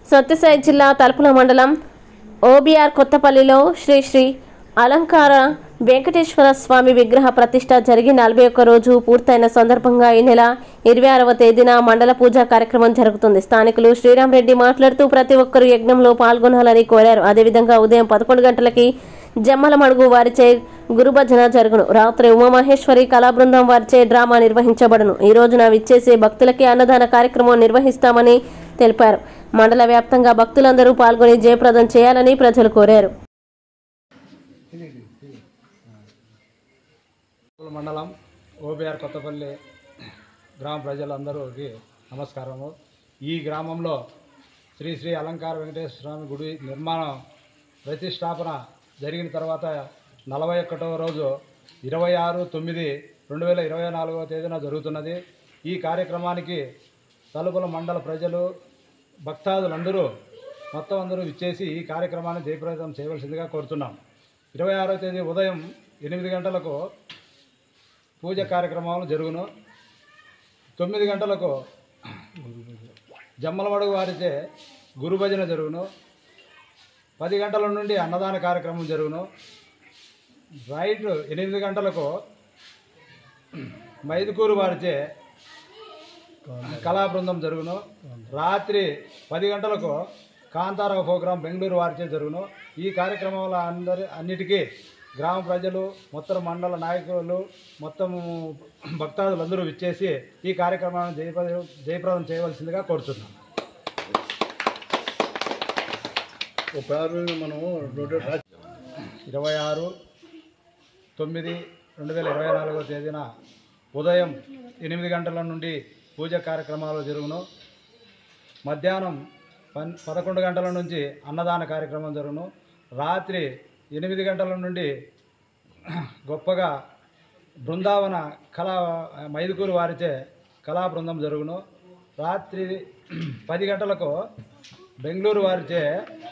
సత్యసాయి జిల్లా తలుపుల మండలం ఓబీఆర్ కొత్తపల్లిలో శ్రీ శ్రీ అలంకార వెంకటేశ్వర స్వామి విగ్రహ ప్రతిష్ట జరిగి 41 రోజు పూర్తయిన సందర్భంగా ఈ నెల 26వ తేదీన మండల పూజా కార్యక్రమం జరుగుతుంది. స్థానికులు శ్రీరామ్ రెడ్డి మాట్లాడుతూ ప్రతి ఒక్కరూ యజ్ఞంలో పాల్గొనాలని కోరారు. అదేవిధంగా ఉదయం 11 గంటలకి జమ్మలమడుగు వారిచే గురుభజన జరుగును. రాత్రి ఉమామహేశ్వరి కళాబృందం వారిచే డ్రామా నిర్వహించబడును. ఈ రోజున విచ్చేసే భక్తులకి అన్నదాన కార్యక్రమం నిర్వహిస్తామని తెలిపారు. మండల వ్యాప్తంగా భక్తులందరూ పాల్గొని జయప్రదం చేయాలని ప్రజలు కోరారు. మండలం ఓబీఆర్ కొత్తపల్లి గ్రామ ప్రజలందరికీ నమస్కారము. ఈ గ్రామంలో శ్రీ శ్రీ అలంకార వెంకటేశ్వర స్వామి గుడి నిర్మాణం ప్రతిష్టాపన జరిగిన తర్వాత 41వ రోజు 26/9/2024వ తేదీన జరుగుతున్నది. ఈ కార్యక్రమానికి తలుపుల మండల ప్రజలు భక్తాదులందరూ మొత్తం అందరూ ఇచ్చేసి ఈ కార్యక్రమాన్ని జయప్రదం చేయవలసిందిగా కోరుతున్నాం. 26వ తేదీ ఉదయం 8 గంటలకు పూజ కార్యక్రమాలు జరుగును. 9 గంటలకు జమ్మలమడుగు వారిచే గురుభజన జరుగును. 10 గంటల నుండి అన్నదాన కార్యక్రమం జరుగును. రైట్ 8 గంటలకు మైదుకూరు వారిచే కళాబృందం జరుగును. రాత్రి 10 గంటలకు కాంతారావు ప్రోగ్రాం బెంగళూరు వారిచే జరుగును. ఈ కార్యక్రమాల అన్నిటికీ గ్రామ ప్రజలు మొత్తం మండల నాయకులు మొత్తం భక్తాదులందరూ విచ్చేసి ఈ కార్యక్రమాన్ని జయప్రదం చేయవలసిందిగా కోరుతున్నాం. మనము 26/9/2024వ తేదీన ఉదయం 8 గంటల నుండి పూజ కార్యక్రమాలు జరుగును. మధ్యాహ్నం 11 గంటల నుంచి అన్నదాన కార్యక్రమం జరుగును. రాత్రి 8 గంటల నుండి గొప్పగా బృందావన మైదుకూరు వారిచే కళా బృందం జరుగును. రాత్రి 10 గంటలకు బెంగళూరు వారిచే